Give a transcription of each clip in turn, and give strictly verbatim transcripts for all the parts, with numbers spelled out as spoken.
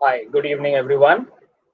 Hi, good evening, everyone.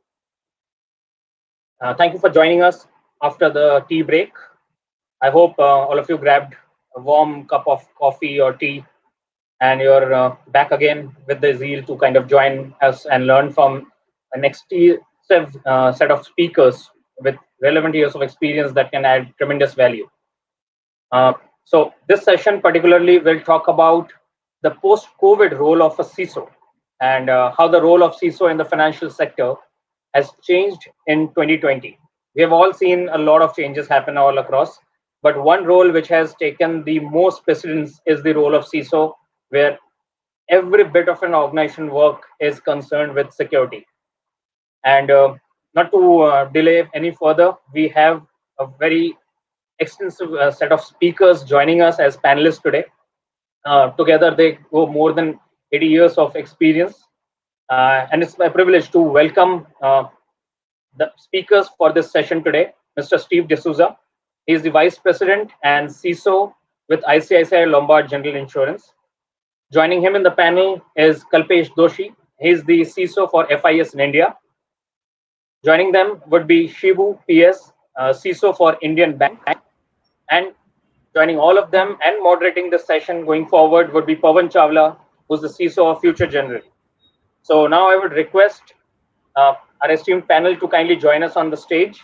Uh, thank you for joining us after the tea break. I hope uh, all of you grabbed a warm cup of coffee or tea and you're uh, back again with the zeal to kind of join us and learn from an extensive uh, set of speakers with relevant years of experience that can add tremendous value. Uh, so, this session particularly will talk about the post COVID role of a C I S O and uh, how the role of C I S O in the financial sector has changed in twenty twenty. We have all seen a lot of changes happen all across, but one role which has taken the most precedence is the role of C I S O, where every bit of an organization work is concerned with security. And uh, not to uh, delay any further, we have a very extensive uh, set of speakers joining us as panelists today. Uh, together, they go more than eighty years of experience. Uh, and it's my privilege to welcome uh, the speakers for this session today, Mister Steve D'Souza. He is the Vice President and C I S O with I C I C I Lombard General Insurance. Joining him in the panel is Kalpesh Doshi. He is the C I S O for F I S in India. Joining them would be Shivu P S, uh, C I S O for Indian Bank. And joining all of them and moderating the session going forward would be Pawan Chawla, who's the C I S O of Future General. So now I would request uh, our esteemed panel to kindly join us on the stage.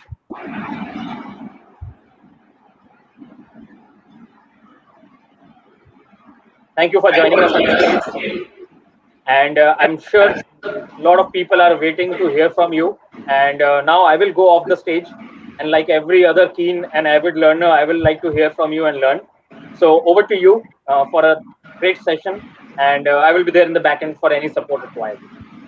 Thank you for joining us on the stage. And uh, I'm sure a lot of people are waiting to hear from you. And uh, now I will go off the stage. And like every other keen and avid learner, I will like to hear from you and learn. So over to you uh, for a great session. And uh, I will be there in the back end for any support required.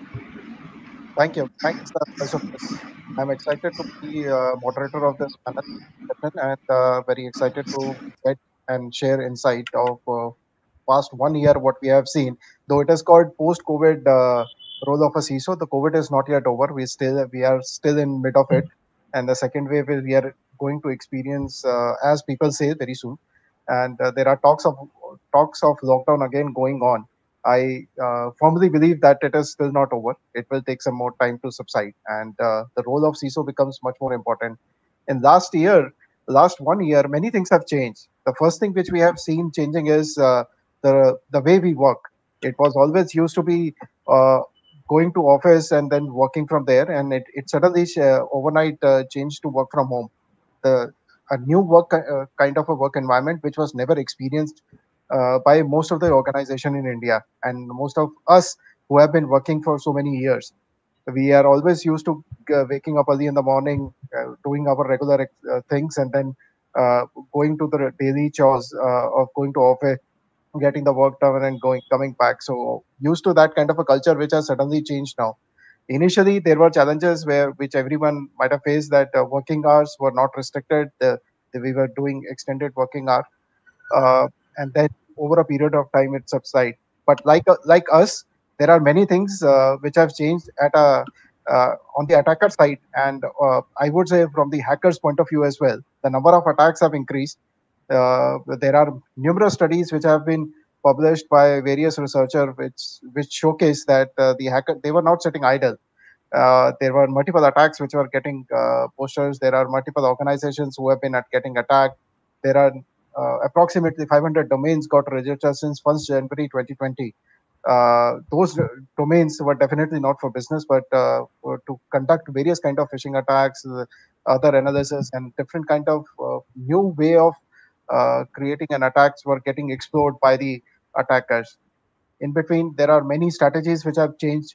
Thank you. Thanks, uh, Ashok. I'm excited to be uh, moderator of this panel session and uh, very excited to get and share insight of uh, past one year what we have seen. Though it is called post-COVID uh, role of a C I S O, the COVID is not yet over. We still we are still in mid of it, and the second wave is we are going to experience, uh, as people say, very soon. And uh, there are talks of talks of lockdown again going on. I uh, firmly believe that it is still not over. It will take some more time to subside, and uh, the role of C I S O becomes much more important. In last year, last one year, many things have changed. The first thing which we have seen changing is uh, the the way we work. It was always used to be uh, going to office and then working from there, and it, it suddenly uh, overnight uh, changed to work from home. The a new work uh, kind of a work environment which was never experienced uh, by most of the organization in India and most of us who have been working for so many years. We are always used to uh, waking up early in the morning, uh, doing our regular uh, things, and then uh, going to the daily chores uh, of going to office, getting the work done, and going coming back. So used to that kind of a culture, which has suddenly changed now. Initially, there were challenges where which everyone might have faced, that uh, working hours were not restricted. The, the, we were doing extended working hour, uh, and then over a period of time it subside. But like uh, like us, there are many things uh, which have changed at a uh, on the attacker side, and uh, I would say from the hackers' point of view as well. The number of attacks have increased. Uh, there are numerous studies which have been published by various researchers, which which showcase that uh, the hacker, they were not sitting idle. Uh, there were multiple attacks which were getting uh, posters. There are multiple organizations who have been at getting attacked. There are uh, approximately five hundred domains got registered since first January twenty twenty. Uh, those uh, domains were definitely not for business, but uh, were to conduct various kind of phishing attacks, uh, other analysis, and different kind of uh, new way of uh, creating an attacks were getting explored by the attackers. In between, there are many strategies which have changed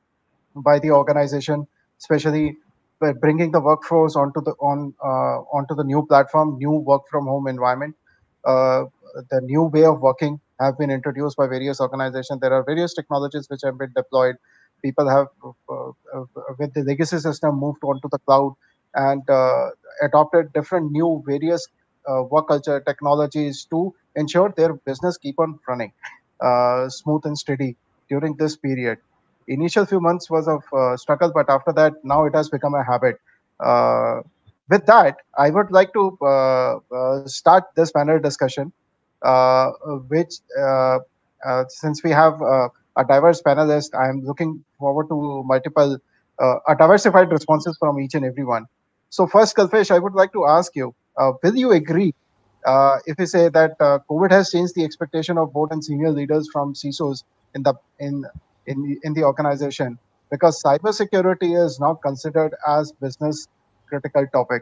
by the organization, especially by bringing the workforce onto the on uh, onto the new platform, new work from home environment. Uh, the new way of working have been introduced by various organizations. There are various technologies which have been deployed. People have, uh, uh, with the legacy system, moved onto the cloud and uh, adopted different new various uh, work culture technologies to ensure their business keep on running uh, smooth and steady during this period. Initial few months was of uh, struggle, but after that, now it has become a habit. Uh, with that, I would like to uh, uh, start this panel discussion, uh, which uh, uh, since we have uh, a diverse panelist. I am looking forward to multiple, uh, a diversified responses from each and everyone. So first, Kalpesh, I would like to ask you, uh, will you agree uh, if we say that uh, COVID has changed the expectation of board and senior leaders from C I S Os in the in in the, in the organization, because cybersecurity is now considered as business critical topic?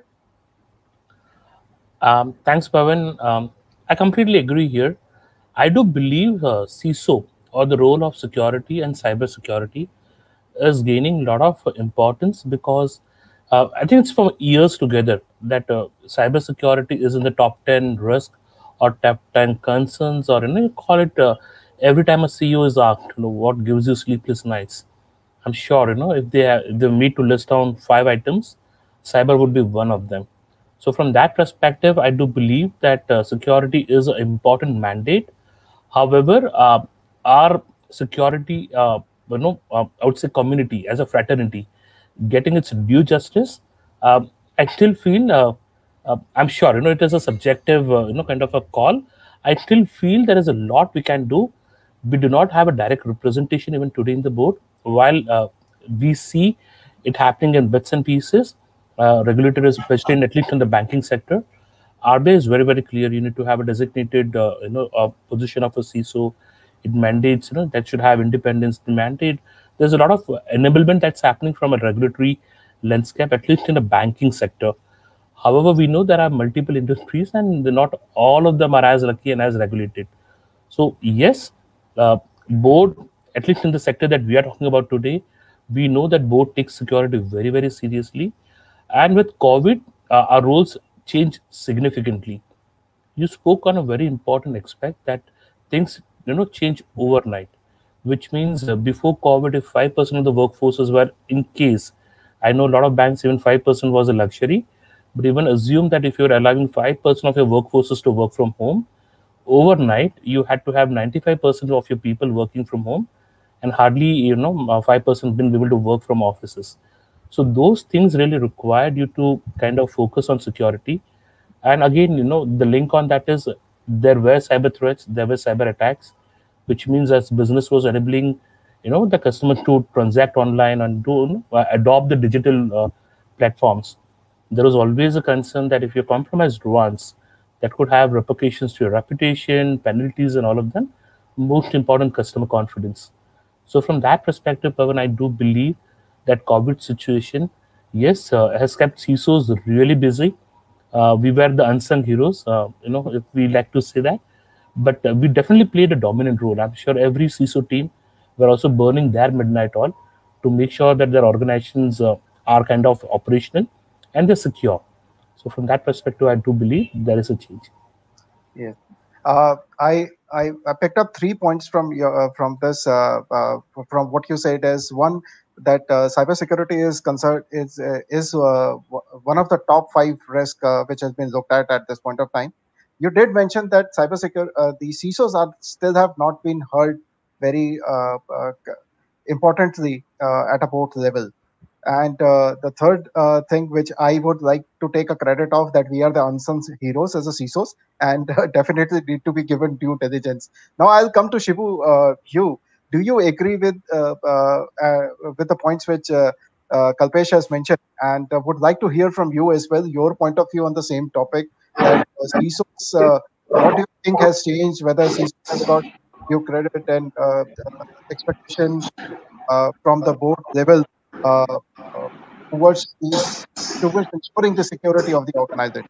Um, thanks, Pavan. Um, I completely agree here. I do believe uh, C I S O, or the role of security and cybersecurity, is gaining a lot of importance because uh, I think it's from years together that uh, cybersecurity is in the top ten risk or top ten concerns, or you know, you call it uh, every time a C E O is asked, you know, what gives you sleepless nights. I'm sure you know if they have, if they meet to list down five items, cyber would be one of them. So from that perspective, I do believe that uh, security is an important mandate. However, uh, our security, uh, you know, uh, I would say community as a fraternity, getting its due justice, um, I still feel, uh, uh, I'm sure, you know, it is a subjective, uh, you know, kind of a call. I still feel there is a lot we can do. We do not have a direct representation even today in the board. While uh, we see it happening in bits and pieces, uh, regulators, especially in, at least in the banking sector, R B I is very, very clear. You need to have a designated, uh, you know, uh, position of a C I S O. It mandates, you know, that should have independence. The mandate. There's a lot of enablement that's happening from a regulatory landscape, at least in the banking sector. However, we know there are multiple industries, and not all of them are as lucky and as regulated. So yes, uh, board, at least in the sector that we are talking about today, we know that board takes security very, very seriously. And with COVID, uh, our roles change significantly. You spoke on a very important aspect that things you know change overnight, which means uh, before COVID, if five percent of the workforces were in case, I know a lot of banks even five percent was a luxury, but even assume that if you're allowing five percent of your workforces to work from home, overnight you had to have ninety-five percent of your people working from home, and hardly you know uh, five percent been able to work from offices. So those things really required you to kind of focus on security. And again, you know the link on that is there were cyber threats, there were cyber attacks, which means as business was enabling you know the customer to transact online and do uh, adopt the digital uh, platforms, there was always a concern that if you're compromised once, that could have repercussions to your reputation, penalties, and all of them. Most important, customer confidence. So from that perspective, Pavan, I do believe that COVID situation, yes, uh, has kept C I S Os really busy. Uh, we were the unsung heroes, uh, you know, if we like to say that. But uh, we definitely played a dominant role. I'm sure every C I S O team were also burning their midnight oil to make sure that their organizations uh, are kind of operational and they're secure. So from that perspective, I do believe there is a change. Yes. Uh, I, I I picked up three points from your uh, from this uh, uh, from what you said. As one, that uh, cybersecurity is concerned is uh, is uh, w- one of the top five risk uh, which has been looked at at this point of time. You did mention that cybersecurity uh, the C I S Os are still have not been heard very uh, uh, importantly uh, at a board level. And uh, the third uh, thing which I would like to take a credit of, that we are the unsung heroes as a C I S Os, and uh, definitely need to be given due diligence. Now I'll come to Shibu. Uh, Hugh, do you agree with uh, uh, uh, with the points which uh, uh, Kalpesh has mentioned, and uh, would like to hear from you as well, your point of view on the same topic, that uh, C I S Os, uh, what do you think has changed, whether C I S Os has got due credit and uh, expectation uh, from the board level uh, uh, towards these towards ensuring the security of the organization.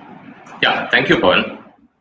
Yeah, thank you, Pawan.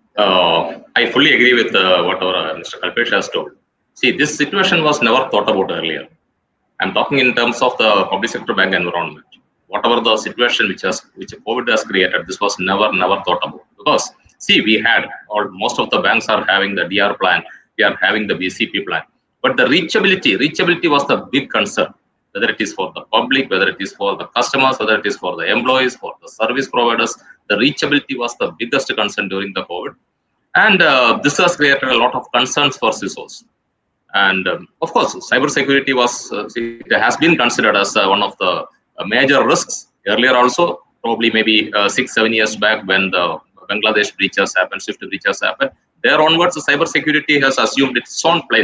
Uh, I fully agree with uh, whatever uh, Mister Kalpesh has told. See, this situation was never thought about earlier. I'm talking in terms of the public sector bank environment. Whatever the situation which has which COVID has created, this was never never thought about. Because see, we had, or most of the banks are having the D R plan, we are having the B C P plan, but the reachability, reachability was the big concern. Whether it is for the public, whether it is for the customers, whether it is for the employees, for the service providers, the reachability was the biggest concern during the COVID, and uh, this has created a lot of concerns for C I S Os. And um, of course, cybersecurity was uh, it has been considered as uh, one of the uh, major risks earlier. Also, probably maybe uh, six, seven years back when the Bangladesh breaches happened, Swift breaches happened. There onwards, the cybersecurity has assumed its own place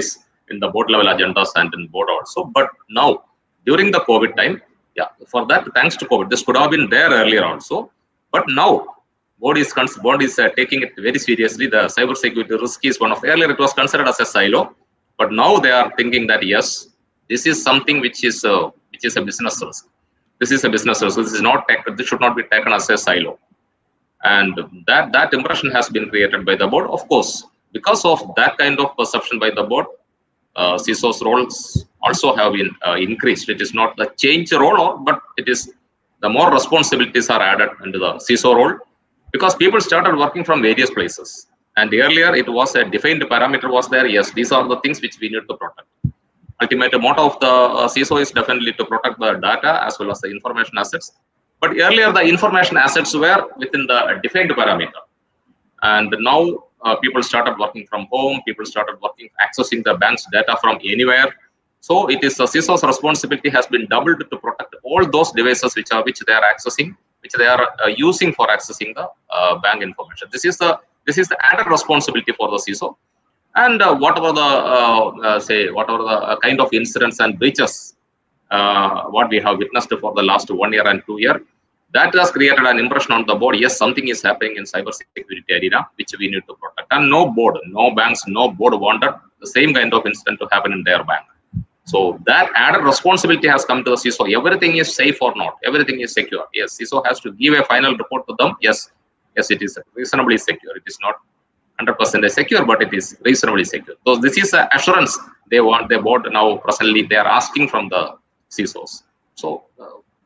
in the board level agendas and in board also. But now, during the COVID time, yeah, for that, thanks to COVID, this could have been there earlier also. But now, board is, board is uh, taking it very seriously. The cyber security risk is one of, earlier it was considered as a silo, but now they are thinking that, yes, this is something which is, uh, which is a business risk. This is a business risk. This is not taken, this should not be taken as a silo. And that, that impression has been created by the board. Of course, because of that kind of perception by the board, uh, C I S O's roles also have been uh, increased. It is not the change role, or, but it is the more responsibilities are added into the C I S O role, because people started working from various places. And earlier it was a defined parameter was there. Yes, these are the things which we need to protect. Ultimate motto of the uh, C I S O is definitely to protect the data as well as the information assets. But earlier the information assets were within the defined parameter. And now uh, people started working from home, people started working, accessing the bank's data from anywhere. So it is the C I S O's responsibility has been doubled to protect all those devices which are which they are accessing, which they are uh, using for accessing the uh, bank information. This is the this is the added responsibility for the C I S O. And uh, whatever the uh, uh, say whatever the uh, kind of incidents and breaches uh, what we have witnessed for the last one year and two year, that has created an impression on the board. Yes, something is happening in cyber security arena which we need to protect. And no board, no banks, no board wanted the same kind of incident to happen in their bank. So that added responsibility has come to the C I S O. Everything is safe or not, everything is secure. Yes, C I S O has to give a final report to them. Yes, yes, it is reasonably secure. It is not one hundred percent secure, but it is reasonably secure. So this is the assurance they want. The board now presently they are asking from the C I S Os. So uh,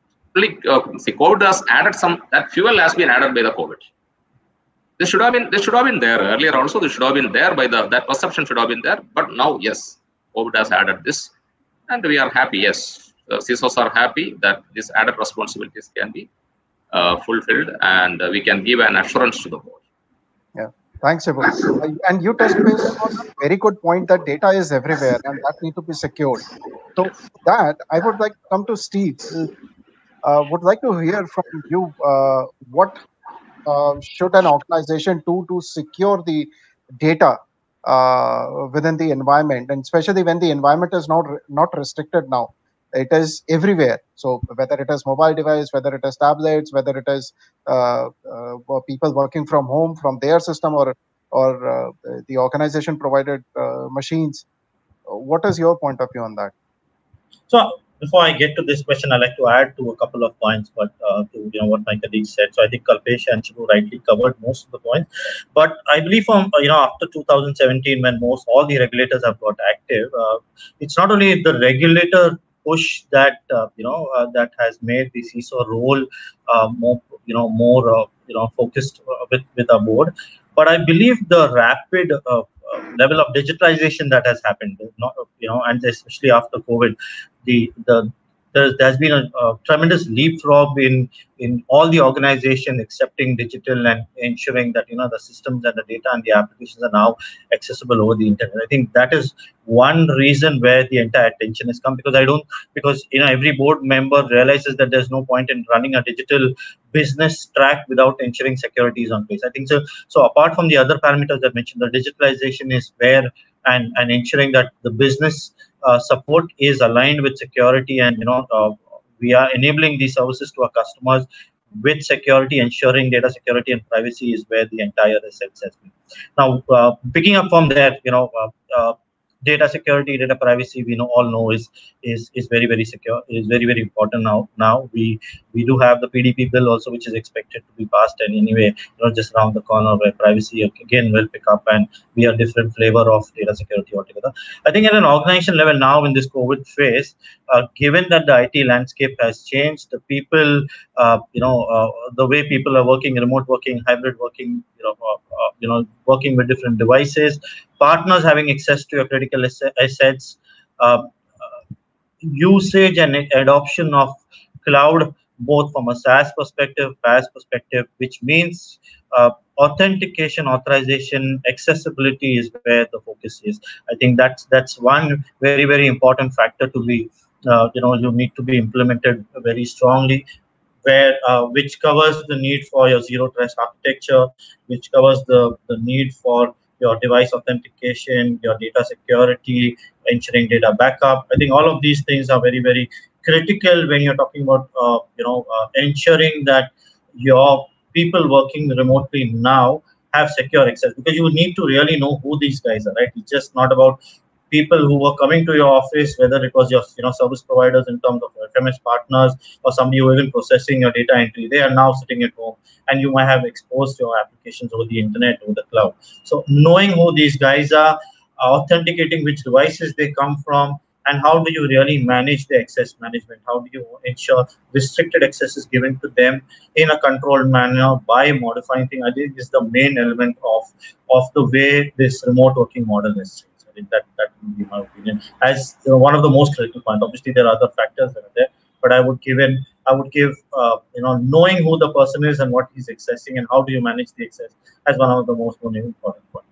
uh, see, COVID has added some, that fuel has been added by the COVID. This should have been this should have been there earlier also. This should have been there by the that perception should have been there. But now, yes, COVID has added this. And we are happy, yes. The C I S Os are happy that these added responsibilities can be uh, fulfilled, and uh, we can give an assurance to the board. Yeah, thanks, Shibu. Uh, and you touched base on a very good point that data is everywhere and that need to be secured. So that I would like to come to Steve. Uh, would like to hear from you uh, what uh, should an organization do to secure the data uh, within the environment, and especially when the environment is not not restricted now, it is everywhere. So whether it is mobile device, whether it is tablets, whether it is uh, uh, people working from home from their system, or or uh, the organization provided uh, machines, what is your point of view on that? So before I get to this question, I'd like to add to a couple of points, but uh, to you know what my colleagues said. So I think Kalpesh and Shibu rightly covered most of the points. But I believe from you know after two thousand seventeen, when most all the regulators have got active, uh, it's not only the regulator push that uh, you know uh, that has made the C I S O role uh, more you know more uh, you know focused uh, with with our board, but I believe the rapid uh, uh, level of digitalization that has happened, not you know, and especially after COVID. The, the there's, there's been a, a tremendous leapfrog in in all the organization accepting digital and ensuring that you know the systems and the data and the applications are now accessible over the internet. I think that is one reason where the entire attention has come, because I don't because you know every board member realizes that there's no point in running a digital business track without ensuring security is on place. I think so. So apart from the other parameters that I mentioned, the digitalization is where and and ensuring that the business Uh, support is aligned with security, and you know uh, we are enabling these services to our customers with security, ensuring data security and privacy is where the entire assets has been. Now, uh, picking up from there, you know, uh, uh, data security, data privacy, we know all know is is is very very secure. Is very very important now. Now we we do have the P D P bill also, which is expected to be passed, and anyway, you know, just around the corner where privacy again will pick up, and we are different flavor of data security altogether. I think at an organization level now in this COVID phase, uh, given that the I T landscape has changed, the people, uh, you know, uh, the way people are working, remote working, hybrid working, you know, uh, uh, you know, working with different devices, partners having access to your critical assets, uh, uh, usage and adoption of cloud, both from a SaaS perspective, PaaS perspective, which means uh, authentication, authorization, accessibility is where the focus is. I think that's that's one very very important factor to be, uh, you know, you need to be implemented very strongly, where uh, which covers the need for your zero trust architecture, which covers the the need for your device authentication, your data security, ensuring data backup. I think all of these things are very, very critical when you're talking about, uh, you know, uh, ensuring that your people working remotely now have secure access, because you need to really know who these guys are, right? It's just not about people who were coming to your office, whether it was your you know service providers in terms of F M S partners or somebody who even processing your data entry. They are now sitting at home, and you might have exposed your applications over the internet, over the cloud. So knowing who these guys are, authenticating which devices they come from, and how do you really manage the access management? How do you ensure restricted access is given to them in a controlled manner by modifying things? I think is the main element of of the way this remote working model is. I think that that would be my opinion as you know, one of the most critical points. Obviously, there are other factors that are there, but I would give in. I would give uh, you know knowing who the person is and what he's accessing and how do you manage the access as one of the most important points.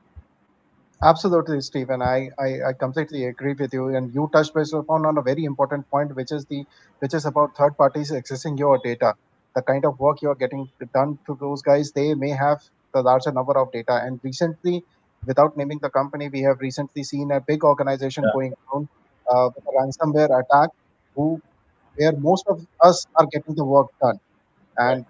Absolutely, Stephen. I, I, I completely agree with you. And you touched base upon on a very important point, which is the which is about third parties accessing your data. The kind of work you are getting done to those guys, they may have the larger number of data. And recently, without naming the company, we have recently seen a big organization Yeah. going down uh, with a ransomware attack, who where most of us are getting the work done. And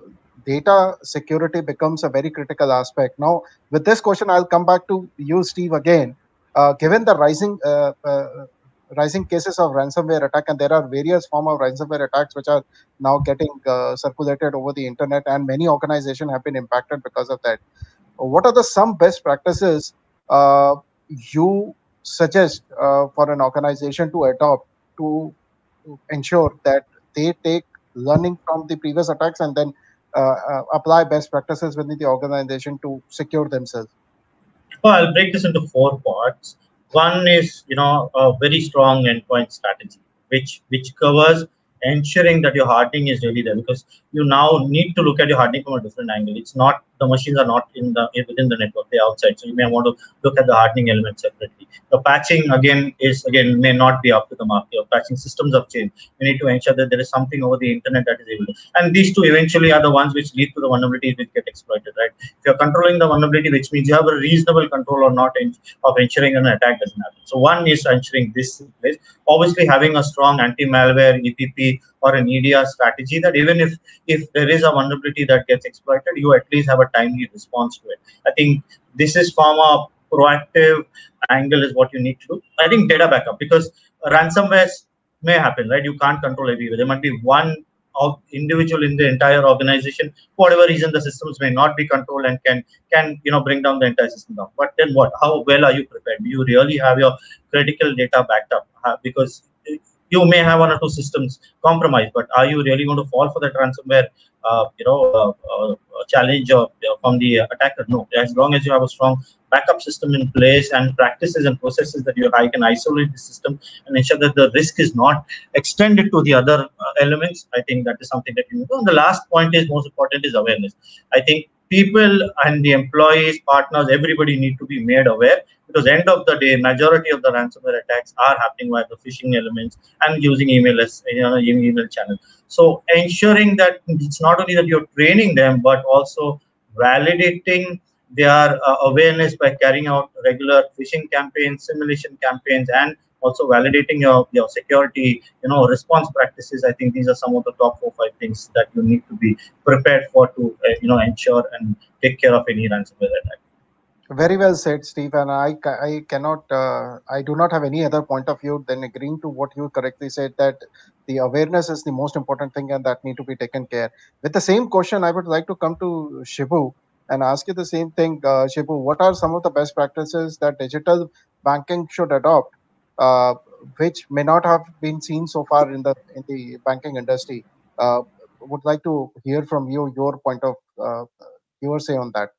data security becomes a very critical aspect. Now, with this question, I'll come back to you, Steve, again. Uh, given the rising uh, uh, rising cases of ransomware attack, and there are various form of ransomware attacks which are now getting uh, circulated over the internet, and many organizations have been impacted because of that. What are the some best practices uh, you suggest uh, for an organization to adopt to, to ensure that they take learning from the previous attacks and then uh, uh, apply best practices within the organization to secure themselves? Well, I'll break this into four parts. One is, you know, a very strong endpoint strategy, which which covers ensuring that your hardening is really there, because you now need to look at your hardening from a different angle. It's not the machines are not in the within the network; they're outside. So you may want to look at the hardening element separately. The patching again is again may not be up to the mark. Your patching systems have changed. You need to ensure that there is something over the internet that is able to. And these two eventually are the ones which lead to the vulnerabilities which get exploited, right? If you're controlling the vulnerability, which means you have a reasonable control or not in, of ensuring an attack doesn't happen. So one is ensuring this in place. Obviously, having a strong anti-malware E P P or an E D R strategy that even if if there is a vulnerability that gets exploited, you at least have a timely response to it. I think this is from a proactive angle is what you need to do. I think data backup, because ransomware may happen, right? You can't control everywhere. There might be one individual in the entire organization, for whatever reason the systems may not be controlled and can can you know bring down the entire system down. But then what? How well are you prepared? Do you really have your critical data backed up? Uh, because you may have one or two systems compromised, but are you really going to fall for that ransomware uh, you know uh, uh, challenge or, uh, from the attacker? No. As long as you have a strong backup system in place and practices and processes that you I can isolate the system and ensure that the risk is not extended to the other uh, elements, I think that is something that you do. And the last point is most important is awareness. I think people and the employees, partners, everybody need to be made aware, because end of the day, majority of the ransomware attacks are happening via the phishing elements and using email as you know email channel. So ensuring that it's not only that you're training them, but also validating their uh, awareness by carrying out regular phishing campaigns, simulation campaigns, and also validating your, your security, you know, response practices. I think these are some of the top four, five things that you need to be prepared for to, uh, you know, ensure and take care of any ransomware attack. Very well said, Steve. And I, I cannot, uh, I do not have any other point of view than agreeing to what you correctly said, that the awareness is the most important thing and that need to be taken care. With the same question, I would like to come to Shibu and ask you the same thing. Uh, Shibu, what are some of the best practices that digital banking should adopt, uh, which may not have been seen so far in the in the banking industry? Uh, would like to hear from you your point of uh, your say on that.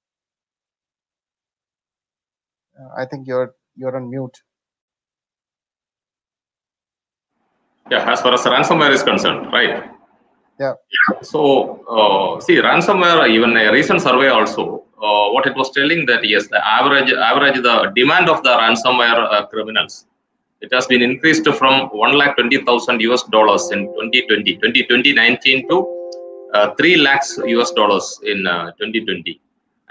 I think you're you're on mute. Yeah, as far as ransomware is concerned, right? Yeah. So, uh, see, ransomware, even a recent survey also, uh, what it was telling that yes, the average, average, the demand of the ransomware uh, criminals, it has been increased from one lakh twenty thousand U S dollars in twenty twenty, twenty nineteen to uh, three lakhs U S dollars in uh, twenty twenty.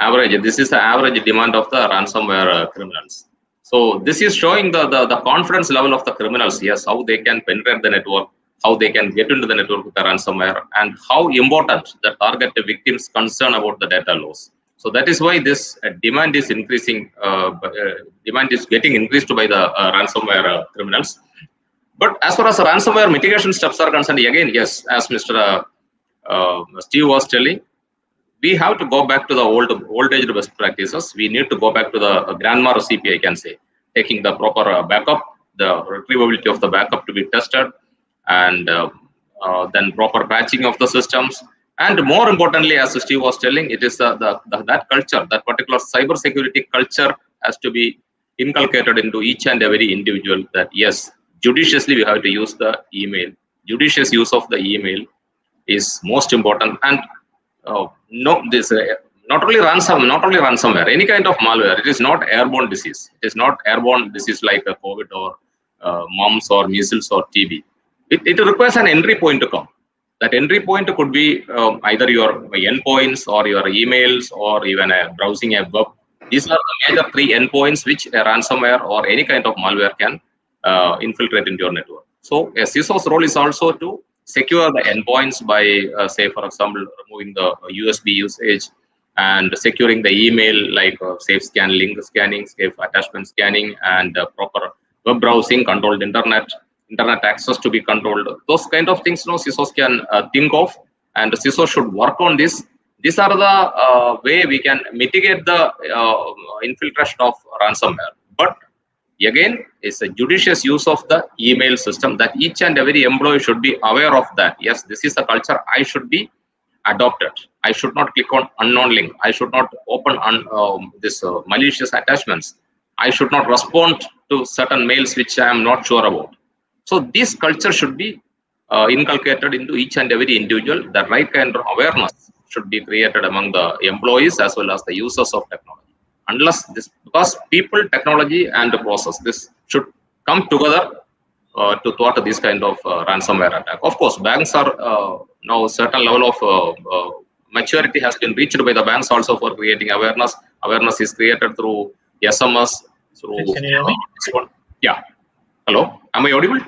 average. This is the average demand of the ransomware uh, criminals. So this is showing the, the the confidence level of the criminals. Yes, how they can penetrate the network, how they can get into the network with the ransomware, and how important the target victims' concern about the data loss. So that is why this uh, demand is increasing. Uh, uh, demand is getting increased by the uh, ransomware uh, criminals. But as far as ransomware mitigation steps are concerned, again, yes, as Mister Uh, uh, Steve was telling, we have to go back to the old, old age best practices. We need to go back to the uh, grandma recipe, I can say, taking the proper uh, backup, the retrievability of the backup to be tested, and uh, uh, then proper patching of the systems. And more importantly, as Steve was telling, it is uh, the, the that culture, that particular cyber security culture has to be inculcated into each and every individual, that yes, judiciously we have to use the email. Judicious use of the email is most important. And uh, no, this uh, not only ransom, not only ransomware, any kind of malware. It is not airborne disease. It is not airborne disease like a COVID or uh, mumps or measles or T B. It, it requires an entry point to come. That entry point could be um, either your endpoints or your emails or even a browsing a web. These are the major three endpoints which a ransomware or any kind of malware can uh, infiltrate into your network. So a C I S O's role is also to secure the endpoints by, uh, say, for example, removing the U S B usage and securing the email, like uh, safe scan, link scanning, safe attachment scanning, and uh, proper web browsing, controlled internet, internet access to be controlled. Those kind of things, you know, C I S Os can uh, think of, and C I S O should work on this. These are the uh, way we can mitigate the uh, infiltration of ransomware. But again, it's a judicious use of the email system, that each and every employee should be aware of that. Yes, this is the culture I should be adopted. I should not click on unknown link. I should not open un, um, this uh, malicious attachments. I should not respond to certain mails which I am not sure about. So this culture should be uh, inculcated into each and every individual. The right kind of awareness should be created among the employees as well as the users of technology. Unless this, because people, technology, and the process, this should come together uh, to thwart this kind of uh, ransomware attack. Of course, banks are uh, now a certain level of uh, uh, maturity has been reached by the banks also for creating awareness. Awareness is created through S M S, through Can you hear me? uh, yeah. Hello, am I audible?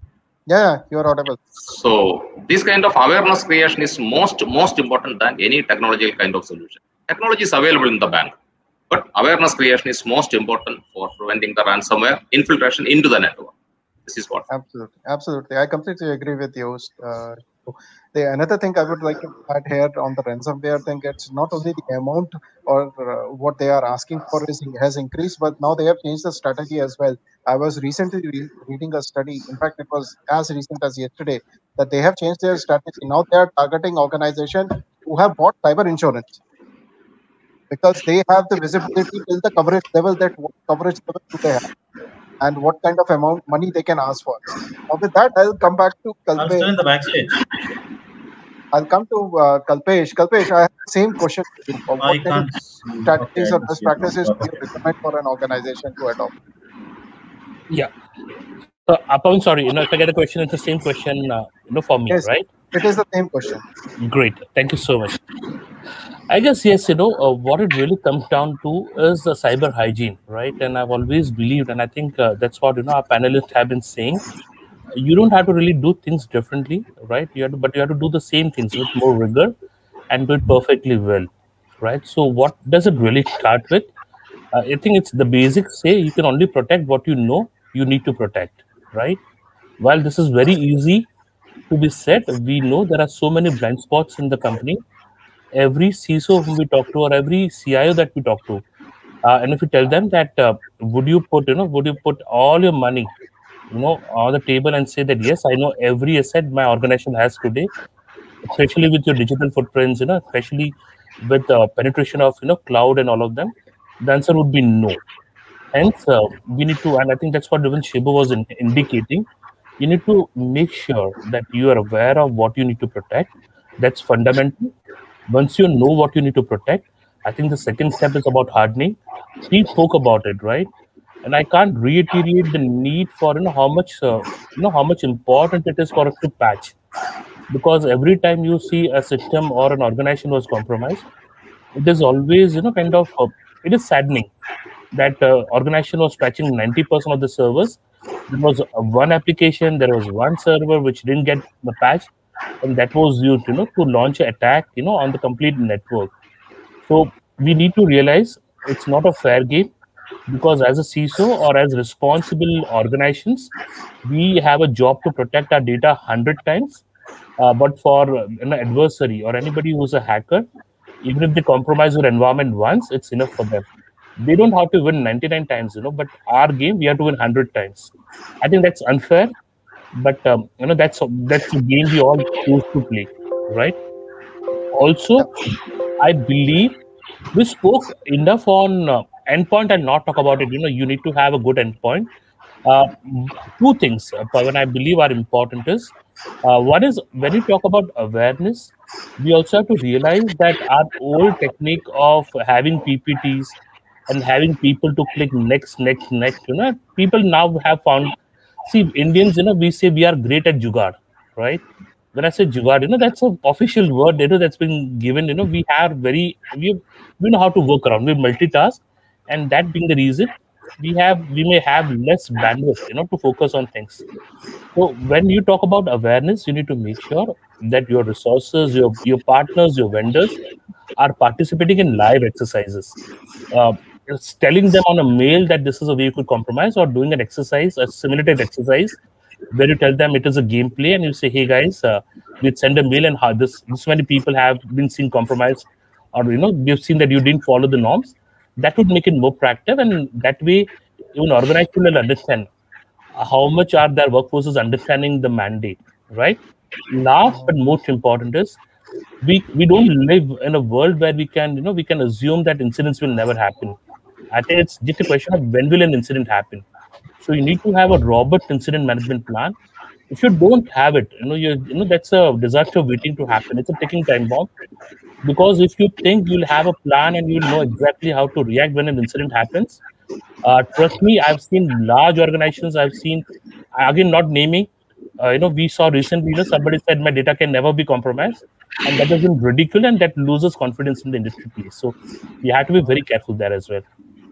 Yeah, you're audible. So this kind of awareness creation is most most important than any technological kind of solution. Technology is available in the bank, but awareness creation is most important for preventing the ransomware infiltration into the network. This is what. Absolutely, absolutely. I completely agree with you. Uh, the another thing I would like to add here on the ransomware thing, it's not only the amount or uh, what they are asking for is has increased, but now they have changed the strategy as well. I was recently re reading a study. In fact, it was as recent as yesterday that they have changed their strategy. Now they are targeting organizations who have bought cyber insurance, because they have the visibility till the coverage level, that what coverage level do they have and what kind of amount money they can ask for. Now with that, I'll come back to Kalpesh. I'm still in the backstage. I'll come to uh, Kalpesh. Kalpesh, I have the same question to you. What I kind can't. of strategies Okay, or best practices do you recommend for an organization to adopt? Yeah. So, Apam, sorry, you know, if I get a question, it's the same question, uh, you know, for me, Yes, right? it is the same question. Great. Thank you so much. I guess, yes, you know, uh, what it really comes down to is the cyber hygiene, right? And I've always believed, and I think uh, that's what, you know, our panelists have been saying. You don't have to really do things differently, right? You have to, but you have to do the same things with more rigor and do it perfectly well, right? So what does it really start with? Uh, I think it's the basics say you can only protect what you know you need to protect, right? While this is very easy to be said, we know there are so many blind spots in the company. Every C I S O whom we talk to, or every C I O that we talk to, uh, and if you tell them that, uh, would you put, you know, would you put all your money, you know, on the table and say that, yes, I know every asset my organization has today, especially with your digital footprints, you know, especially with the penetration of, you know, cloud and all of them, the answer would be no. Hence, uh, we need to, and I think that's what even Shibu was in, indicating, you need to make sure that you are aware of what you need to protect. That's fundamental. Once you know what you need to protect, I think the second step is about hardening. Steve spoke about it, right? And I can't reiterate the need for, you know, how much, uh, you know, how much important it is for us to patch. Because every time you see a system or an organization was compromised, it is always, you know, kind of, uh, it is saddening that uh, organization was patching ninety percent of the servers. There was uh, one application, there was one server which didn't get the patch, and that was used, you know, to launch an attack, you know, on the complete network. So we need to realize it's not a fair game, because as a C I S O or as responsible organizations, we have a job to protect our data one hundred times. Uh, but for uh, an adversary or anybody who's a hacker, even if they compromise your environment once, it's enough for them. They don't have to win ninety-nine times, you know, but our game, we have to win one hundred times. I think that's unfair, but um, you know, that's that's a game we all choose to play, right? Also, I believe we spoke enough on uh, endpoint and not talk about it. You know, you need to have a good endpoint. Uh, two things, uh, Pawan, I believe are important is, uh, one is when you talk about awareness, we also have to realize that our old technique of having P P Ts and having people to click next, next, next, you know, people now have found, see, Indians, you know, we say we are great at jugaad, right? When I say jugaad, you know, that's an official word, you know, that's been given, you know, we are very, we, we know how to work around, we multitask, and that being the reason, we have, we may have less bandwidth, you know, to focus on things. So when you talk about awareness, you need to make sure that your resources, your, your partners, your vendors are participating in live exercises. Uh, it's telling them on a mail that this is a way you could compromise, or doing an exercise, a simulated exercise, where you tell them it is a gameplay and you say, hey guys, uh, we'd send a mail and how this, this many people have been seen compromised, or, you know, we've seen that you didn't follow the norms. That would make it more proactive, and that way even organization will understand how much are their workforces understanding the mandate, right? Last but most important is, we we don't live in a world where we can, you know, we can assume that incidents will never happen. I think it's just a question of when will an incident happen. So you need to have a robust incident management plan. If you don't have it, you know, you you know, that's a disaster waiting to happen. It's a ticking time bomb. Because if you think you'll have a plan and you'll know exactly how to react when an incident happens, uh, trust me, I've seen large organizations. I've seen, again, not naming. Uh, you know, we saw recently, you know, somebody said my data can never be compromised, and that is in ridicule, and that loses confidence in the industry place. So you have to be very careful there as well.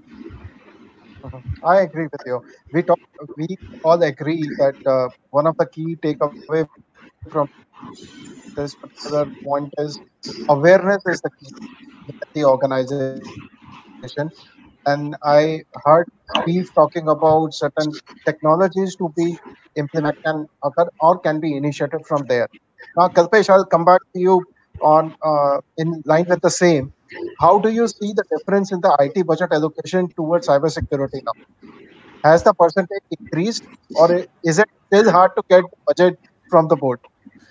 I agree with you. We talk, we all agree that uh, one of the key takeaway from this particular point is awareness is the key with the organization. And I heard Steve talking about certain technologies to be implemented and occur or can be initiated from there. Now, Kalpesh, I'll come back to you on uh, in line with the same. How do you see the difference in the I T budget allocation towards cybersecurity now? Has the percentage increased, or is it still hard to get budget from the board?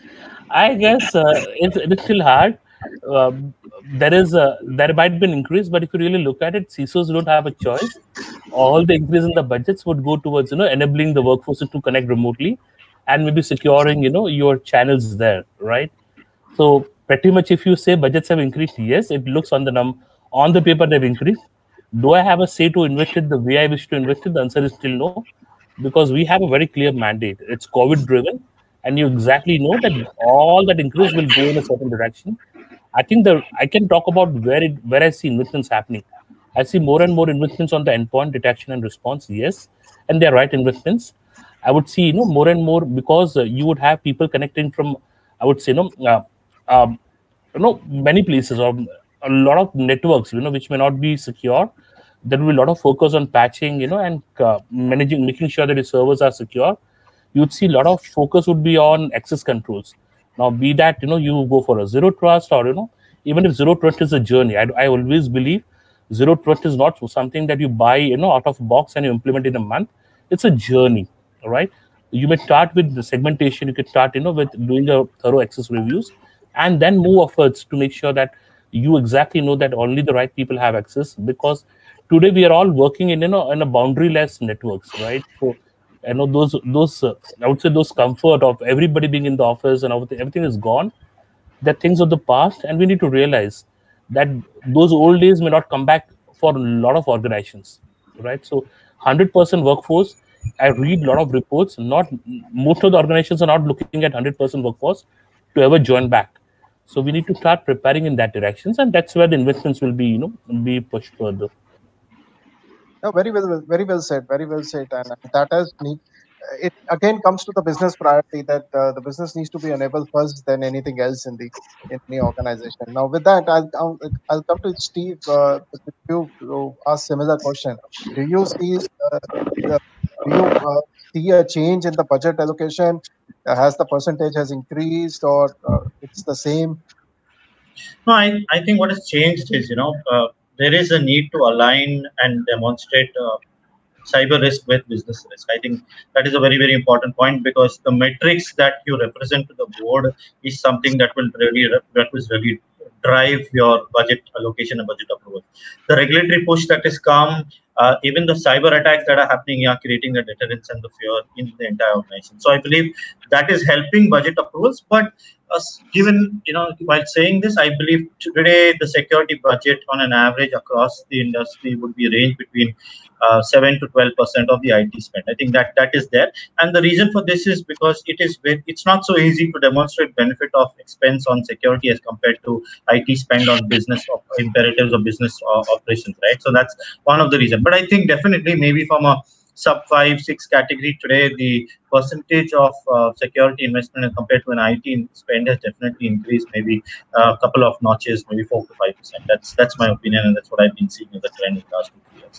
I guess uh, it's, it's still hard. Uh, there is a, there might be an increase, but if you really look at it, C I S Os don't have a choice. All the increase in the budgets would go towards, you know, enabling the workforce to connect remotely, and maybe securing, you know, your channels there, right? So pretty much, if you say budgets have increased, yes, it looks on the num on the paper they've increased. Do I have a say to invest it the way I wish to invest it? The answer is still no, because we have a very clear mandate. It's COVID driven, and you exactly know that all that increase will go in a certain direction. I think the I can talk about where it where I see investments happening. I see more and more investments on the endpoint detection and response, yes, and they're right investments. I would see, you know, more and more, because uh, you would have people connecting from, I would say, you know, uh, um, you know, many places, or a lot of networks, you know, which may not be secure. There will be a lot of focus on patching, you know, and uh, managing, making sure that the servers are secure. You'd see a lot of focus would be on access controls. Now, be that, you know, you go for a zero trust, or, you know, even if zero trust is a journey, I, I always believe zero trust is not something that you buy, you know, out of a box and you implement in a month. It's a journey, all right? You may start with the segmentation. You could start, you know, with doing a thorough access reviews, and then move efforts to make sure that you exactly know that only the right people have access. Because today we are all working in, you know, in a boundaryless networks, right? So, you know, those those uh, I would say those comfort of everybody being in the office and everything, everything is gone. They're things of the past, and we need to realize that those old days may not come back for a lot of organizations, right? So, one hundred percent workforce. I read a lot of reports. Not most of the organizations are not looking at one hundred percent workforce to ever join back. So we need to start preparing in that directions, and that's where the investments will be, you know, be pushed further. No, very well, very well said, very well said, and that has need. It again comes to the business priority that uh, the business needs to be enabled first than anything else in the in any organization. Now, with that, I'll I'll, I'll come to Steve. Uh, you to ask similar question. Do you see uh, the do you uh, see a change in the budget allocation? Uh, has the percentage has increased or uh, it's the same? No, I, I think what has changed is, you know, uh, there is a need to align and demonstrate uh, cyber risk with business risk. I think that is a very, very important point, because the metrics that you represent to the board is something that will really, that will really drive your budget allocation and budget approval. The regulatory push that has come, uh, even the cyber attacks that are happening are creating the deterrence and the fear in the entire organization. So I believe that is helping budget approvals. But uh, given, you know, while saying this, I believe today the security budget on an average across the industry would be range between uh, seven to twelve percent of the I T spend. I think that that is there. And the reason for this is because it is it's not so easy to demonstrate benefit of expense on security as compared to I T spend on business of imperatives or business uh, operations, right? So that's one of the reasons. But I think definitely maybe from a sub five, six category today, the percentage of uh, security investment compared to an I T spend has definitely increased, maybe a couple of notches, maybe four to five percent. That's that's my opinion, and that's what I've been seeing as a trend in the last two years.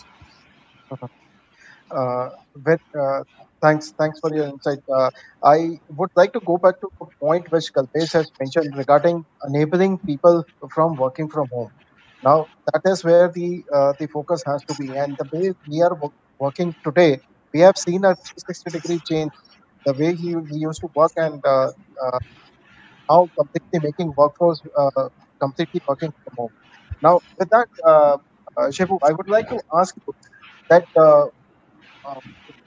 Uh, but, uh, thanks, thanks for your insight. Uh, I would like to go back to a point which Kalpesh has mentioned regarding enabling people from working from home. Now, that is where the uh, the focus has to be, and the way we are working today, we have seen a three sixty degree change. The way he, he used to work, and uh, uh, now completely making workforce uh, completely working from home. Now, with that, uh, uh, Shivu, I would like to ask you that. Uh, uh,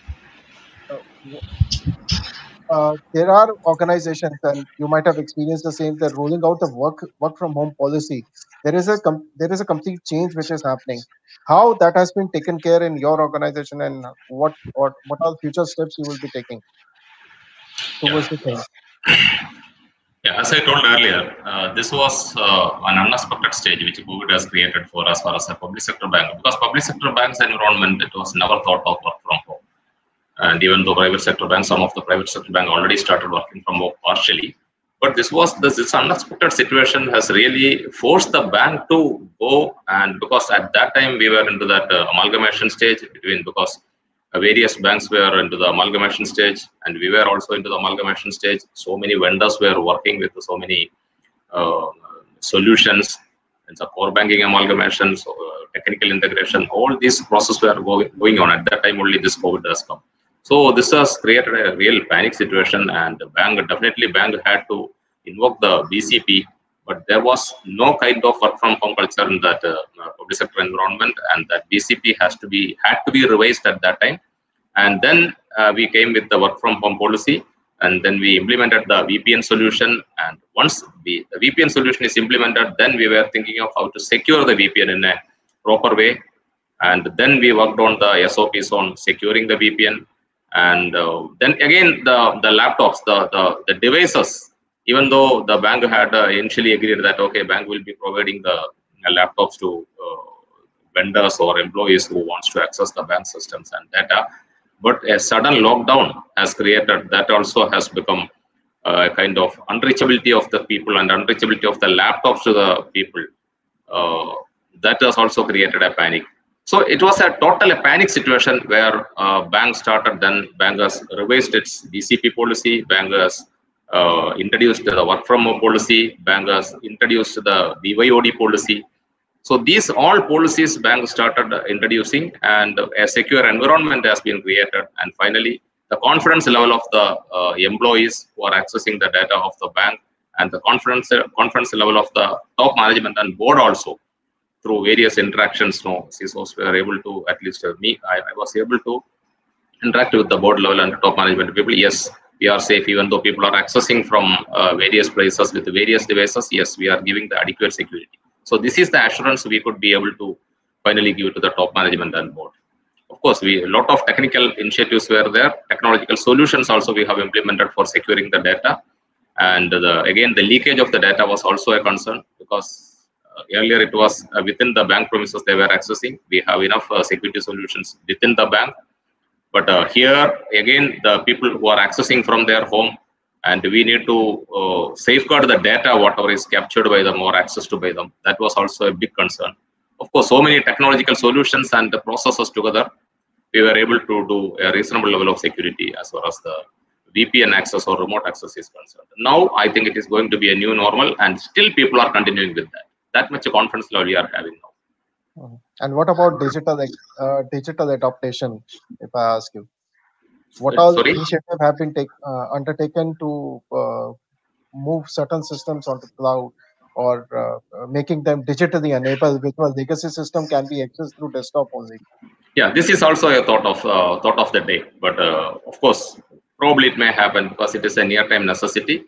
Uh, there are organizations, and you might have experienced the same. They're rolling out the work work from home policy. There is a com- there is a complete change which is happening. How that has been taken care in your organization, and what what what are the future steps you will be taking towards yeah. the same? Yeah, as I told earlier, uh, this was uh, an unexpected stage which COVID has created for us for us a public sector bank. Because public sector banks environment, it was never thought of work from home. And even though private sector banks, some of the private sector banks already started working from home partially. But this was this, this unexpected situation has really forced the bank to go, and because at that time we were into that uh, amalgamation stage between, because uh, various banks were into the amalgamation stage, and we were also into the amalgamation stage. So many vendors were working with so many uh, solutions. It's a core banking amalgamation, so uh, technical integration. All these processes were going, going on at that time. Only this COVID has come. So this has created a real panic situation, and the bank definitely bank had to invoke the B C P, but there was no kind of work from home culture in that uh, public sector environment, and that B C P has to be had to be revised at that time. And then uh, we came with the work from home policy, and then we implemented the V P N solution. And once the, the V P N solution is implemented, then we were thinking of how to secure the V P N in a proper way, and then we worked on the S O Ps on securing the V P N. And uh, then again, the, the laptops, the, the, the devices, even though the bank had uh, initially agreed that, okay, bank will be providing the uh, laptops to uh, vendors or employees who wants to access the bank systems and data. But a sudden lockdown has created, that also has become a kind of unreachability of the people and unreachability of the laptops to the people. Uh, that has also created a panic. So it was a total a panic situation where uh, bank started, then bank has revised its B C P policy, bank has uh, introduced the work from home policy, bank has introduced the B Y O D policy. So these all policies bank started introducing, and a secure environment has been created. And finally, the confidence level of the uh, employees who are accessing the data of the bank, and the confidence, confidence level of the top management and board also, through various interactions, no, C I S Os were able to, at least uh, me, I, I was able to interact with the board level and top management people. Yes, we are safe, even though people are accessing from uh, various places with various devices. Yes, we are giving the adequate security. So this is the assurance we could be able to finally give to the top management and board. Of course, we a lot of technical initiatives were there. Technological solutions also we have implemented for securing the data. And the, again, the leakage of the data was also a concern, because uh, earlier it was uh, within the bank premises they were accessing. We have enough uh, security solutions within the bank. But uh, here, again, the people who are accessing from their home, and we need to uh, safeguard the data, whatever is captured by them or accessed to by them. That was also a big concern. Of course, so many technological solutions and the processes together, we were able to do a reasonable level of security as far as the V P N access or remote access is concerned. Now, I think it is going to be a new normal, and still people are continuing with that. That much confidence level we are having now. And what about digital uh, digital adaptation, if I ask you? What all Sorry? initiatives have been take, uh, undertaken to uh, move certain systems onto cloud, or uh, making them digitally enabled, because legacy system can be accessed through desktop only? Yeah, this is also a thought of uh, thought of the day, but uh, of course, probably it may happen because it is a near-time necessity.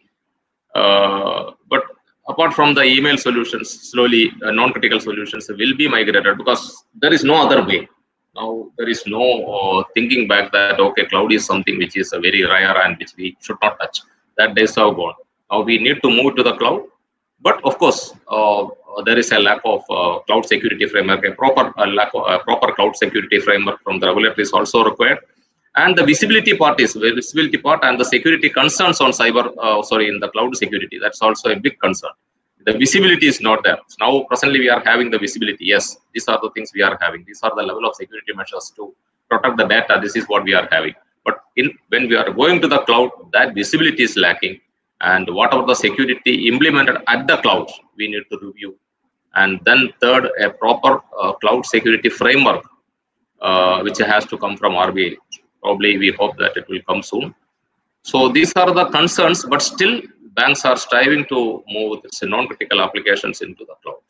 Uh, but apart from the email solutions, slowly uh, non-critical solutions will be migrated, because there is no other way. Now there is no uh, thinking back that okay, cloud is something which is a very rare and which we should not touch. That days have gone. Now we need to move to the cloud. But of course, uh, there is a lack of uh, cloud security framework. A proper uh, lack of, uh, proper cloud security framework from the regulator is also required. And the visibility part is the visibility part and the security concerns on cyber, uh, sorry, in the cloud security. That's also a big concern. The visibility is not there. Now, presently, we are having the visibility. Yes, these are the things we are having. These are the level of security measures to protect the data. This is what we are having. But in when we are going to the cloud, that visibility is lacking. And whatever the security implemented at the cloud, we need to review. And then third, a proper uh, cloud security framework, uh, which has to come from R B I. Probably we hope that it will come soon. So these are the concerns, but still banks are striving to move its non-critical applications into the cloud.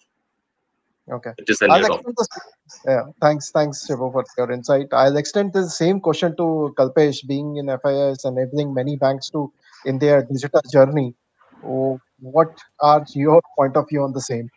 Okay. It is a I'll need of. extend the, yeah, thanks, thanks, Shivu, for your insight. I'll extend the same question to Kalpesh, being in F I S, enabling many banks to in their digital journey. Oh, what are your point of view on the same?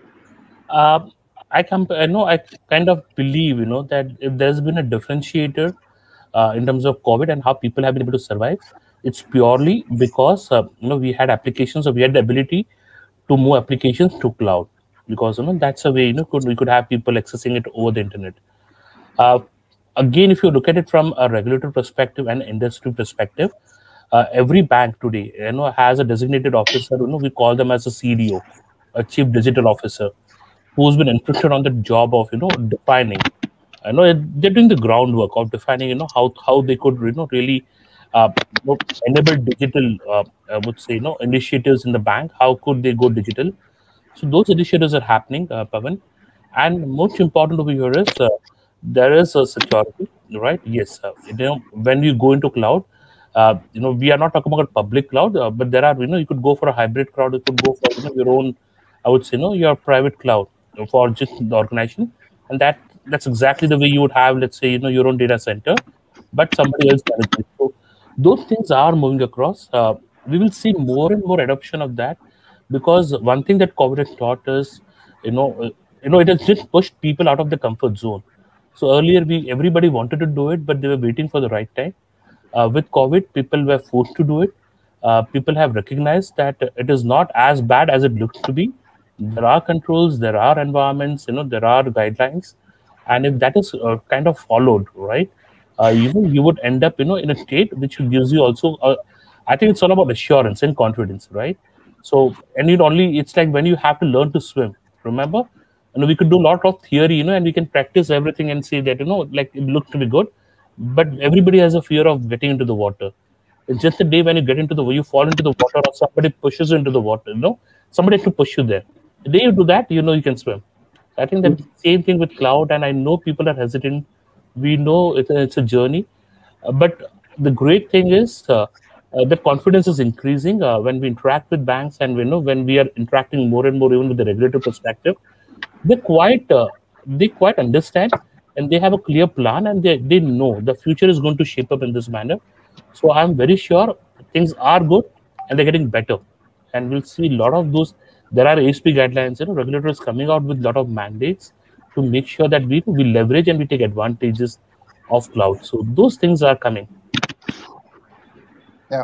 Uh, I comp- I know I kind of believe, you know, that if there's been a differentiator uh, in terms of COVID and how people have been able to survive, it's purely because uh, you know we had applications, or we had the ability to move applications to cloud, because you know that's a way you know could we could have people accessing it over the internet. Uh, again, if you look at it from a regulator perspective and industry perspective, uh, every bank today you know has a designated officer. You know we call them as a C D O, a chief digital officer, who's been entrusted on the job of you know defining. I know they're doing the groundwork of defining you know how how they could you know really uh, you know, enable digital. Uh, I would say you know initiatives in the bank. How could they go digital? So those initiatives are happening, uh, Pavan. And most important over here is uh, there is a security, right? Yes, uh, you know when you go into cloud, uh, you know we are not talking about public cloud, uh, but there are you know you could go for a hybrid cloud. You could go for you know your own, I would say, you know your private cloud for just the organization, and that that's exactly the way you would have, let's say, you know your own data center, but somebody else manages it. So those things are moving across. Uh, we will see more and more adoption of that, because one thing that COVID has taught us, you know, uh, you know, it has just pushed people out of the comfort zone. So earlier, we everybody wanted to do it, but they were waiting for the right time. Uh, with COVID, people were forced to do it. Uh, people have recognized that it is not as bad as it looks to be. There are controls, there are environments, you know, there are guidelines, and if that is uh, kind of followed, right, uh, you know, you would end up, you know, in a state which gives you also. Uh, I think it's all about assurance and confidence, right? So, and it only it's like when you have to learn to swim. Remember, you know, we could do a lot of theory, you know, and we can practice everything and say that you know, like it looks to be good, but everybody has a fear of getting into the water. It's just the day when you get into the you fall into the water, or somebody pushes you into the water. You know, somebody has to push you there. The day you do that, you know you can swim. I think that same thing with cloud, and I know people are hesitant. We know it, it's a journey, uh, but the great thing is uh, uh, that confidence is increasing uh, when we interact with banks, and we know when we are interacting more and more, even with the regulator perspective, they quite uh, they quite understand, and they have a clear plan, and they they know the future is going to shape up in this manner. So I'm very sure things are good, and they're getting better, and we'll see a lot of those. There are A S P guidelines, you know, regulators coming out with a lot of mandates to make sure that we we leverage and we take advantages of cloud. So those things are coming. Yeah.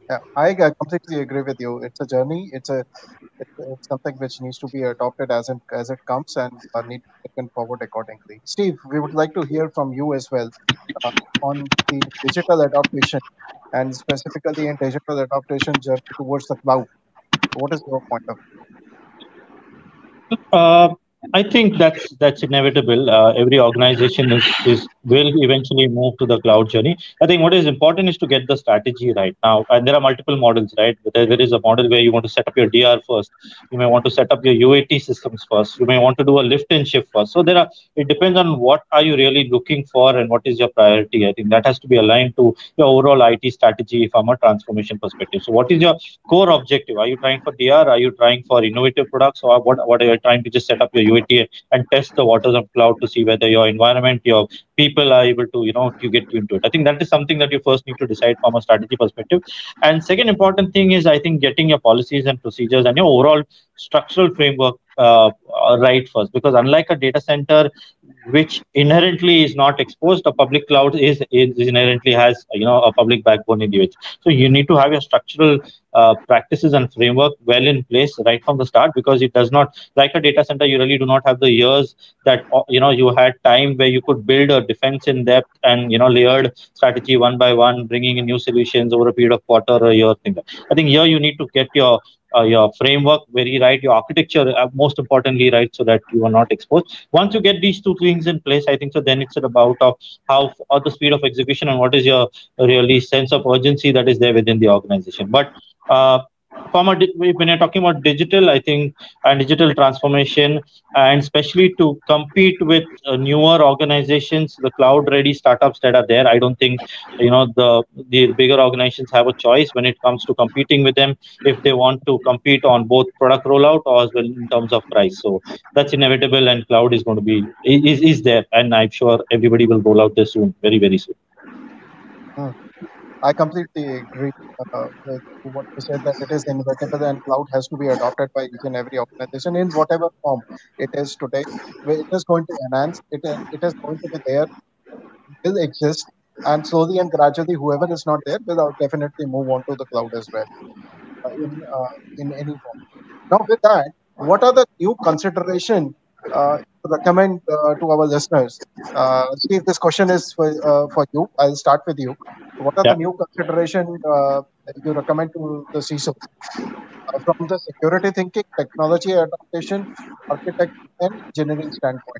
Yeah, I uh, completely agree with you. It's a journey. It's a it's, it's something which needs to be adopted as it as it comes and uh, need to be taken forward accordingly. Steve, we would like to hear from you as well uh, on the digital adaptation and specifically in digital adaptation journey towards the cloud. What is your point of Uh, I think that's that's inevitable. Uh, every organization is is will eventually move to the cloud journey. I think what is important is to get the strategy right now. And there are multiple models, right? There, there is a model where you want to set up your D R first. You may want to set up your U A T systems first. You may want to do a lift and shift first. So there are. It depends on what are you really looking for and what is your priority. I think that has to be aligned to your overall I T strategy from a transformation perspective. So what is your core objective? Are you trying for D R? Are you trying for innovative products? Or what, what are you trying to just set up your U A T and test the waters of cloud to see whether your environment, your people are able to, you know, to get you into it? I think that is something that you first need to decide from a strategy perspective. And second important thing is, I think, getting your policies and procedures and your overall structural framework uh, right first. Because unlike a data center, which inherently is not exposed, a public cloud is, is inherently has, you know, a public backbone in it. So you need to have your structural uh, practices and framework well in place right from the start, because it does not, like a data center, you really do not have the years that, you know, you had time where you could build a defense in depth and, you know, layered strategy one by one, bringing in new solutions over a period of quarter or a year thing. I think here you need to get your uh, your framework very right, your architecture uh, most importantly right, so that you are not exposed. Once you get these two things in place, I think so then it's about of how, or the speed of execution, and what is your really sense of urgency that is there within the organization. But uh, from a, when you're talking about digital, I think, and digital transformation, and especially to compete with uh, newer organizations, the cloud ready startups that are there, I don't think, you know, the the bigger organizations have a choice when it comes to competing with them, if they want to compete on both product rollout or as well in terms of price. So that's inevitable, and cloud is going to be is, is there, and I'm sure everybody will roll out this soon, very very soon. Hmm. I completely agree uh, with what you said, that it is inevitable and cloud has to be adopted by each and every organization in whatever form it is today. Where it is going to enhance it, it is going to be there, will exist, and slowly and gradually, whoever is not there will uh, definitely move on to the cloud as well uh, in uh, in any form. Now, with that, what are the new consideration uh, to recommend uh, to our listeners? Uh, Steve, this question is for, uh, for you. I'll start with you. What are the Yeah. new consideration uh, that you recommend to the C I S O uh, from the security thinking, technology adaptation, architect, and engineering standpoint?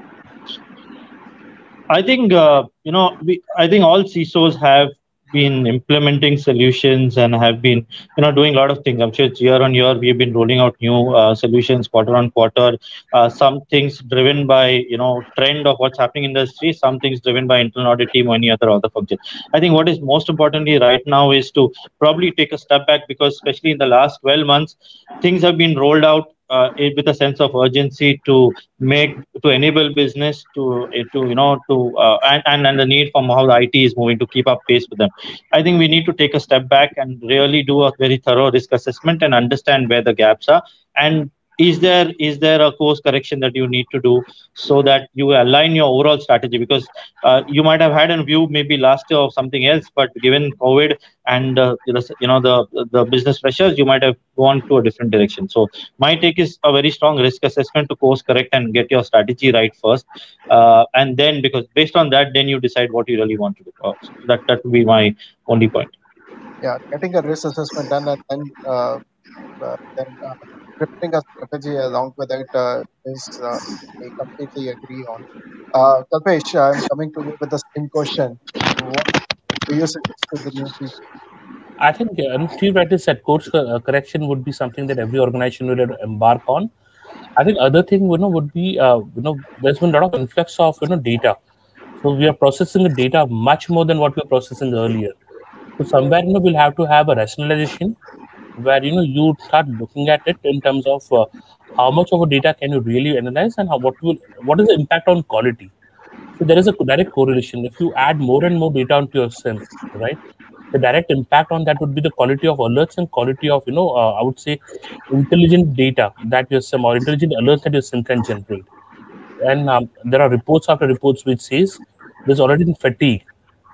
I think uh, you know we. I think all C I S Os have been implementing solutions and have been, you know, doing a lot of things. I'm sure it's year on year we've been rolling out new uh, solutions quarter on quarter. Uh, some things driven by, you know, trend of what's happening in the industry. Some things driven by internal audit team or any other other function. I think what is most importantly right now is to probably take a step back, because especially in the last twelve months, things have been rolled out uh, with a sense of urgency to make, to enable business to to you know to uh, and, and and the need from how the I T is moving to keep up pace with them. I think we need to take a step back and really do a very thorough risk assessment and understand where the gaps are, and is there is there a course correction that you need to do so that you align your overall strategy. Because uh, you might have had a view maybe last year of something else, but given COVID and uh, you know the the business pressures, you might have gone to a different direction. So my take is a very strong risk assessment to course correct and get your strategy right first, uh, and then, because based on that, then you decide what you really want to do. Uh, so that that would be my only point. Yeah, getting a risk assessment done and then uh, uh, then uh, preparing a strategy along with it uh, is uh, I completely agree on. Uh, Kalpesh, I'm coming to you with the same question. What do you suggest to the new people? I think uh, Steve rightly said course uh, correction would be something that every organization will embark on. I think other thing, you know, would be, uh, you know, there's been a lot of influx of, you know, data. So we are processing the data much more than what we were processing earlier. So somewhere, you know, we'll have to have a rationalization where, you know, you start looking at it in terms of uh, how much of a data can you really analyze, and how, what will, what is the impact on quality. So there is a direct correlation. If you add more and more data onto your SIM, right, the direct impact on that would be the quality of alerts and quality of, you know, uh, I would say, intelligent data that your SIM, or intelligent alerts that your SIM can generate. And um, there are reports after reports which says there's already been fatigue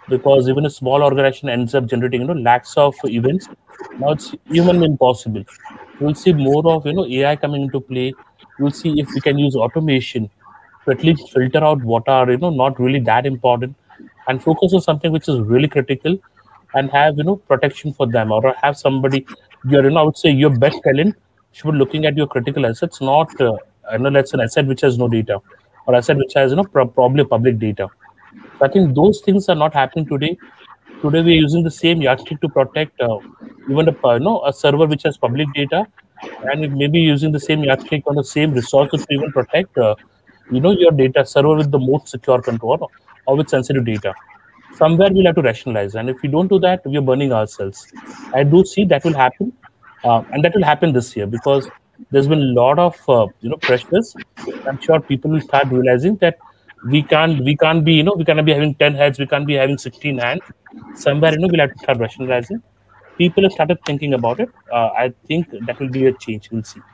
because even a small organization ends up generating, you know, lakhs of events. Now it's even impossible. We'll see more of, you know, A I coming into play. We'll see if we can use automation to at least filter out what are, you know, not really that important, and focus on something which is really critical, and have, you know, protection for them, or have somebody, your, you know, I would say your best talent should be looking at your critical assets, not, uh, I know that's an asset which has no data, or asset which has, you know, pro- probably public data. So I think those things are not happening today. Today we are using the same yardstick to protect uh, even a, uh, you know, a server which has public data, and it may be using the same yardstick on the same resources to even protect, uh, you know, your data server with the most secure control, or with sensitive data. Somewhere we'll have to rationalize, and if we don't do that, we are burning ourselves. I do see that will happen, uh, and that will happen this year, because there's been a lot of, uh, you know, pressures. I'm sure people will start realizing that we can't we can't be, you know, we cannot be having ten heads, we can't be having sixteen hands. Somewhere, you know, we'll have to start rationalizing. People have started thinking about it. uh, I think that will be a change. We'll see.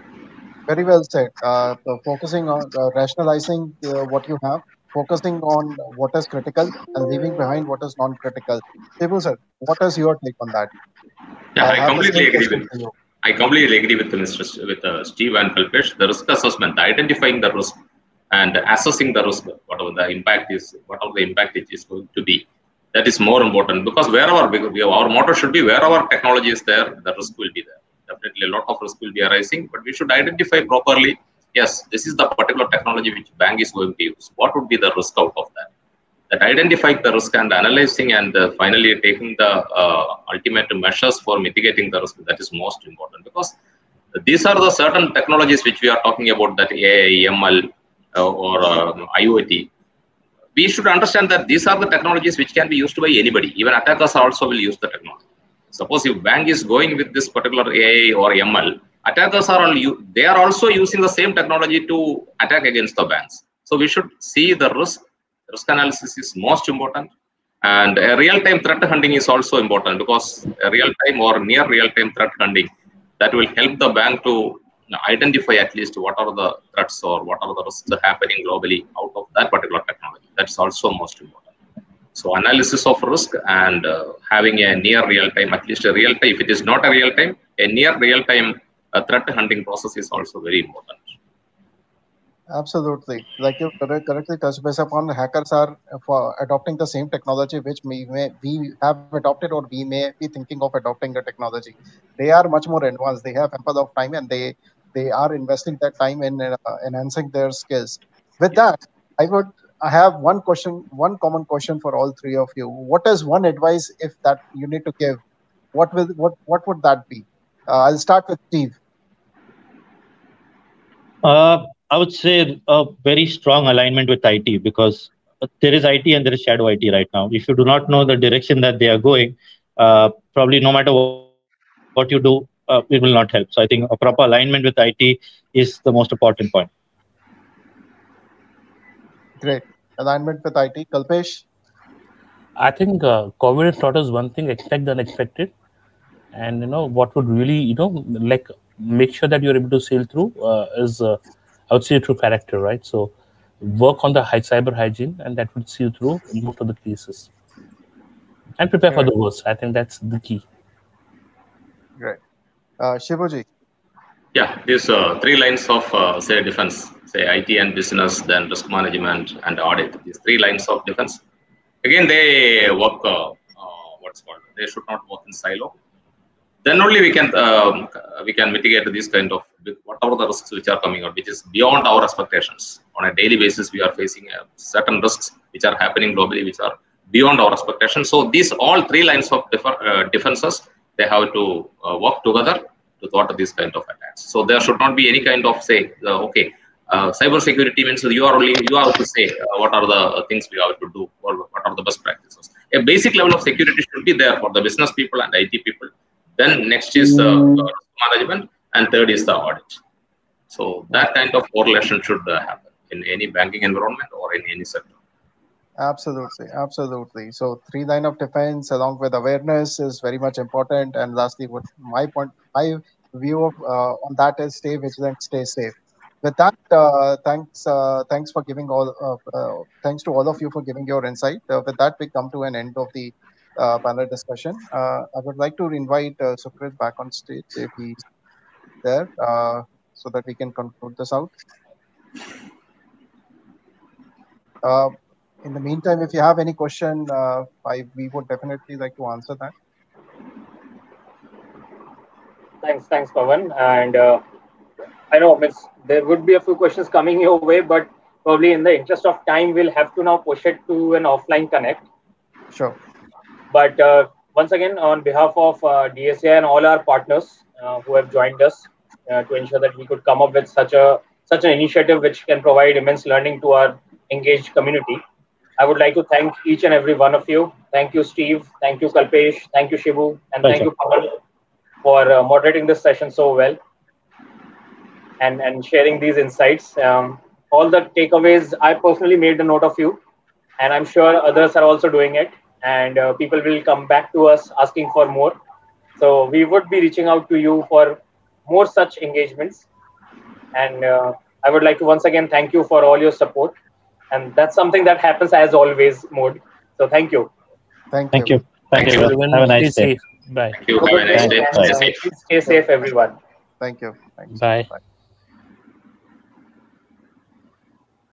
Very well said. Uh, so focusing on uh, rationalizing uh, what you have, focusing on what is critical, and leaving behind what is non-critical. Shibu sir, what is your take on that? Yeah, I I have the completely same agree question with. for you. I completely agree with Mister S- with uh, Steve and Kalpesh. The risk assessment, identifying the risk and assessing the risk, whatever the impact is, whatever the impact it is going to be, that is more important, because wherever we, we, our motto should be, wherever technology is there, the risk will be there. Definitely, a lot of risk will be arising, but we should identify properly. Yes, this is the particular technology which bank is going to use. What would be the risk out of that? That identifying the risk and analyzing, and uh, finally taking the uh, ultimate measures for mitigating the risk, that is most important, because these are the certain technologies which we are talking about, that A I, M L, uh, or uh, I O T. We should understand that these are the technologies which can be used by anybody. Even attackers also will use the technology. Suppose if bank is going with this particular A I or M L, attackers are all, they are also using the same technology to attack against the banks. So we should see the risk. Risk analysis is most important, and a real-time threat hunting is also important, because a real-time or near real-time threat hunting, that will help the bank to identify at least what are the threats or what are the risks happening globally out of that particular technology. That's also most important. So analysis of risk, and uh, having a near real time, at least a real time, if it is not a real time, a near real time uh, threat hunting process is also very important. Absolutely. Like you correct- correctly touched base upon, hackers are for adopting the same technology which we may we have adopted, or we may be thinking of adopting the technology. They are much more advanced. They have ample of time, and they they are investing that time in uh, enhancing their skills. With that, I would I have one question, one common question for all three of you. What is one advice if that you need to give? What will what what would that be? Uh, I'll start with Steve. Uh, I would say a very strong alignment with I T, because there is I T and there is shadow I T right now. If you do not know the direction that they are going, uh, probably no matter what you do, uh, it will not help. So I think a proper alignment with I T is the most important point. Great. Alignment with I T. Kalpesh? I think uh, COVID has taught us one thing: expect the unexpected. And you know what would really, you know, like make sure that you're able to sail through uh, is, uh, I would say, through character, right? So work on the high cyber hygiene, and that would see you through in most of the cases. And prepare for Great. the worst. I think that's the key. Great. Uh, Shibuji? Yeah, these uh, three lines of uh, say defense, say I T and business, then risk management and audit. These three lines of defense. Again, they work. Uh, uh, what's called? They should not work in silo. Then only we can um, we can mitigate these kind of whatever the risks which are coming out, which is beyond our expectations. On a daily basis, we are facing uh, certain risks which are happening globally, which are beyond our expectations. So these all three lines of differ, uh, defenses, they have to uh, work together to thwart these kind of attacks. So there should not be any kind of say, uh, okay, uh, cyber security means you are only you have to say uh, what are the things we have to do, or what are the best practices. A basic level of security should be there for the business people and I T people. Then next is the uh, management, and third is the audit. So that kind of correlation should uh, happen in any banking environment or in any sector. Absolutely, absolutely. So three line of defense along with awareness is very much important. And lastly, what my point, my view of uh, on that is stay vigilant, stay safe. with that, uh, thanks uh, thanks for giving all uh, uh, thanks to all of you for giving your insight. Uh, with that, we come to an end of the uh, panel discussion. Uh, I would like to invite uh, Sukrit back on stage if he's there, uh, so that we can conclude this out. Uh, in the meantime, if you have any question, uh, I we would definitely like to answer that. Thanks, thanks, Pawan. And uh, I know Miss, there would be a few questions coming your way, but probably in the interest of time, we'll have to now push it to an offline connect. Sure. But uh, once again, on behalf of uh, D S A and all our partners uh, who have joined us uh, to ensure that we could come up with such a such an initiative which can provide immense learning to our engaged community, I would like to thank each and every one of you. Thank you, Steve. Thank you, Kalpesh. Thank you, Shivu. And Pleasure. thank you, Pawan, for uh, moderating this session so well and, and sharing these insights. Um, all the takeaways, I personally made a note of you, and I'm sure others are also doing it. And uh, people will come back to us asking for more. So we would be reaching out to you for more such engagements. And uh, I would like to once again thank you for all your support. And that's something that happens as always, Mode. So thank you. Thank, Thank you. you. Thank you. Everyone, Have a stay nice day. safe. Bye. Thank you. Have a nice day. Bye. Stay safe. Please stay safe, everyone. Thank you. Thanks. Bye. Bye.